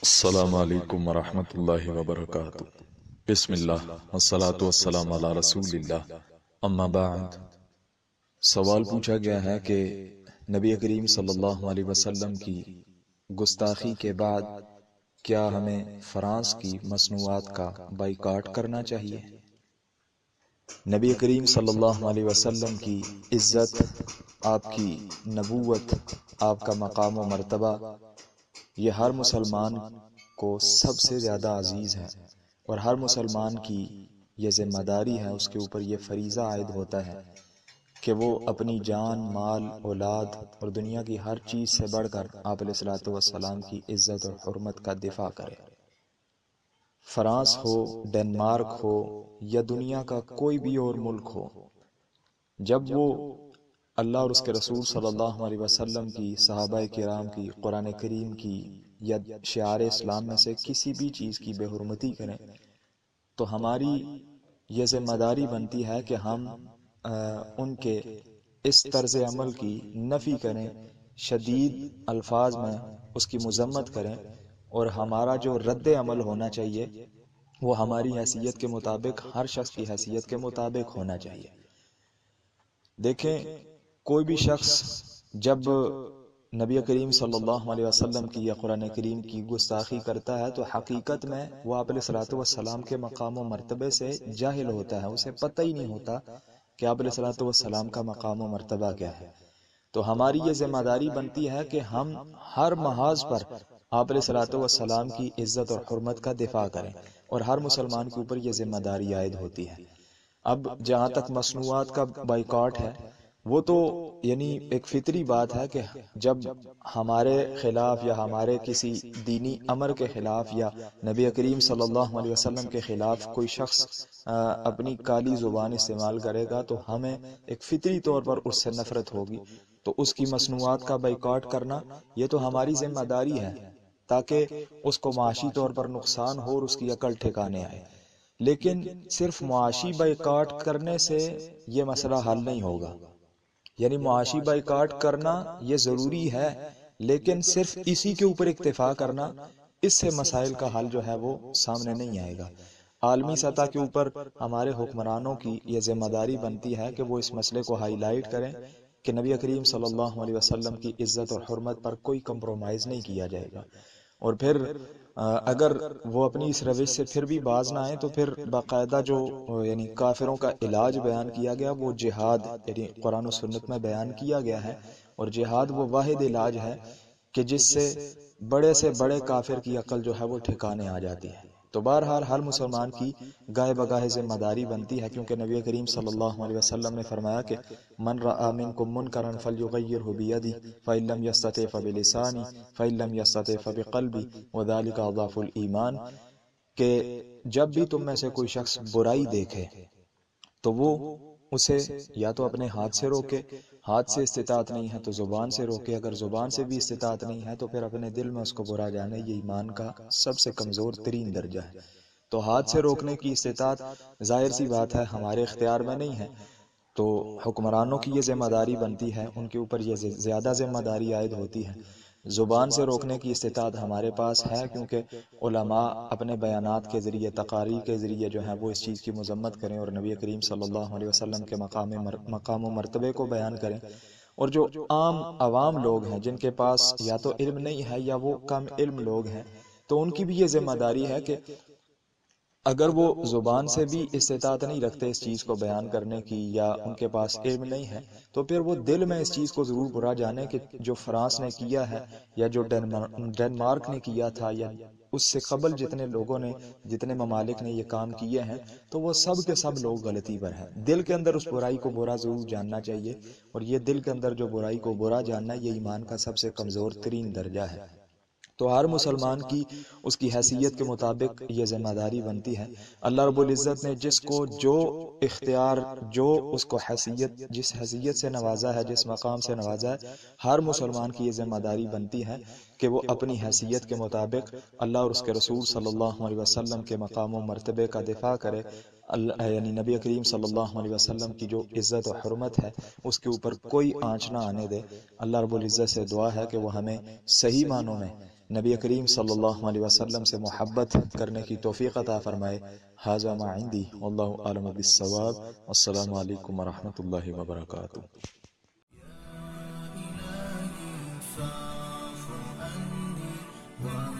السلام علیکم ورحمۃ اللہ وبرکاتہ۔ بسم اللہ والصلاة والسلام علی رسول اللہ، اما بعد۔ سوال پوچھا گیا ہے کہ نبی کریم صلی اللہ علیہ وسلم کی گستاخی کے بعد کیا ہمیں فرانس کی مصنوعات کا بائیکاٹ کرنا چاہیے؟ نبی کریم صلی اللہ علیہ وسلم کی عزت، آپ کی نبوت، آپ کا مقام و مرتبہ، یہ ہر مسلمان کو سب سے زیادہ عزیز ہے، اور ہر مسلمان کی یہ ذمہ داری ہے، اس کے اوپر یہ فریضہ عائد ہوتا ہے کہ وہ اپنی جان، مال، اولاد اور دنیا کی ہر چیز سے بڑھ کر آپ علیہ الصلوۃ والسلام کی عزت اور حرمت کا دفاع کرے۔ فرانس ہو، ڈنمارک ہو یا دنیا کا کوئی بھی اور ملک ہو، جب وہ اللہ اور اس کے رسول صلی اللہ علیہ وسلم کی، صحابہ کرام کی، قرآن کریم کی یا شعار اسلام میں سے کسی بھی چیز کی بے حرمتی کریں، تو ہماری یہ ذمہ داری بنتی ہے کہ ہم ان کے اس طرز عمل کی نفی کریں، شدید الفاظ میں اس کی مذمت کریں، اور ہمارا جو رد عمل ہونا چاہیے وہ ہماری حیثیت کے مطابق، ہر شخص کی حیثیت کے مطابق ہونا چاہیے۔ دیکھیں، کوئی بھی شخص جب نبی کریم صلی اللہ علیہ وسلم کی یا قرآن کریم کی گستاخی کرتا ہے تو حقیقت میں وہ آپ علیہ الصلوۃ والسلام کے مقام و مرتبے سے جاہل ہوتا ہے، اسے پتہ ہی نہیں ہوتا کہ آپ علیہ الصلوۃ والسلام کا مقام و مرتبہ کیا ہے۔ تو ہماری یہ ذمہ داری بنتی ہے کہ ہم ہر محاذ پر آپ علیہ الصلوۃ والسلام کی عزت اور حرمت کا دفاع کریں، اور ہر مسلمان کے اوپر یہ ذمہ داری عائد ہوتی ہے۔ اب جہاں تک مصنوعات کا بائیکاٹ ہے، وہ تو یعنی ایک فطری بات ہے کہ جب ہمارے خلاف یا ہمارے کسی دینی امر کے خلاف یا نبی کریم صلی اللہ علیہ وسلم کے خلاف کوئی شخص اپنی کالی زبان استعمال کرے گا تو ہمیں ایک فطری طور پر اس سے نفرت ہوگی، تو اس کی مصنوعات کا بائیکاٹ کرنا یہ تو ہماری ذمہ داری ہے، تاکہ اس کو معاشی طور پر نقصان ہو اور اس کی عقل ٹھکانے آئے۔ لیکن صرف معاشی بائیکاٹ کرنے سے یہ مسئلہ حل نہیں ہوگا، یعنی معاشی بائیکاٹ کرنا یہ ضروری ہے، لیکن صرف اسی کے اوپر اکتفا کرنا، اس سے مسائل کا حل جو ہے وہ سامنے نہیں آئے گا۔ عالمی سطح کے اوپر ہمارے حکمرانوں کی یہ ذمہ داری بنتی ہے کہ وہ اس مسئلے کو ہائی لائٹ کریں کہ نبی کریم صلی اللہ علیہ وسلم کی عزت اور حرمت پر کوئی کمپرومائز نہیں کیا جائے گا، اور پھر اگر وہ اپنی اس روش سے پھر بھی باز نہ آئے تو پھر باقاعدہ جو یعنی کافروں کا علاج بیان کیا گیا وہ جہاد، یعنی قرآن و سنت میں بیان کیا گیا ہے، اور جہاد وہ واحد علاج ہے کہ جس سے بڑے سے بڑے کافر کی عقل جو ہے وہ ٹھکانے آ جاتی ہے۔ تو بہرحال ہر مسلمان کی گاہے بگاہے ذمہ داری بنتی ہے، کیونکہ نبی کریم صلی اللہ علیہ وسلم نے فرمایا کہ من رأى منکم منکرا فلیغیرہ بیدہ فإن لم یستطع فبلسانہ فإن لم یستطع فبقلبہ وذلک اضعف الایمان، کہ جب بھی تم میں سے کوئی شخص برائی دیکھے تو وہ اسے یا تو اپنے ہاتھ سے روکے، ہاتھ سے استطاعت نہیں ہے تو زبان سے روکے، اگر زبان سے بھی استطاعت نہیں ہے تو پھر اپنے دل میں اس کو برا جانے، یہ ایمان کا سب سے کمزور ترین درجہ ہے۔ تو ہاتھ سے روکنے کی استطاعت ظاہر سی بات ہے ہمارے اختیار میں نہیں ہے، تو حکمرانوں کی یہ ذمہ داری بنتی ہے، ان کے اوپر یہ زیادہ ذمہ داری عائد ہوتی ہے۔ زبان سے روکنے کی استطاعت ہمارے پاس ہے، کیونکہ علماء اپنے بیانات کے ذریعے، تقاریر کے ذریعے جو ہے وہ اس چیز کی مذمت کریں اور نبی کریم صلی اللہ علیہ وسلم کے مقام و مرتبے کو بیان کریں، اور جو عام عوام لوگ ہیں جن کے پاس یا تو علم نہیں ہے یا وہ کم علم لوگ ہیں، تو ان کی بھی یہ ذمہ داری ہے کہ اگر وہ زبان سے بھی استطاعت نہیں رکھتے اس چیز کو بیان کرنے کی یا ان کے پاس علم نہیں ہے، تو پھر وہ دل میں اس چیز کو ضرور برا جانے کہ جو فرانس نے کیا ہے یا جو ڈنمارک نے کیا تھا یا اس سے قبل جتنے لوگوں نے، جتنے ممالک نے یہ کام کیے ہیں، تو وہ سب کے سب لوگ غلطی پر ہیں۔ دل کے اندر اس برائی کو برا ضرور جاننا چاہیے، اور یہ دل کے اندر جو برائی کو برا جاننا یہ ایمان کا سب سے کمزور ترین درجہ ہے۔ تو ہر مسلمان کی اس کی حیثیت کے مطابق یہ ذمہ داری بنتی ہے۔ اللہ رب العزت نے جس کو جو اختیار، جو اس کو حیثیت، جس حیثیت سے نوازا ہے، جس مقام سے نوازا ہے، ہر مسلمان کی یہ ذمہ داری بنتی ہے کہ وہ اپنی حیثیت کے مطابق اللہ اور اس کے رسول صلی اللہ علیہ وسلم کے مقام و مرتبے کا دفاع کرے، یعنی نبی کریم صلی اللہ علیہ وسلم کی جو عزت و حرمت ہے اس کے اوپر کوئی آنچ نہ آنے دے۔ اللہ رب العزت سے دعا ہے کہ وہ ہمیں صحیح معنوں میں نبی کریم صلی اللہ علیہ وسلم سے محبت کرنے کی توفیق عطا فرمائے۔ ھذا ما عندی واللہ اعلم بالصواب۔ السلام علیکم ورحمۃ اللہ وبرکاتہ۔ فاعف عني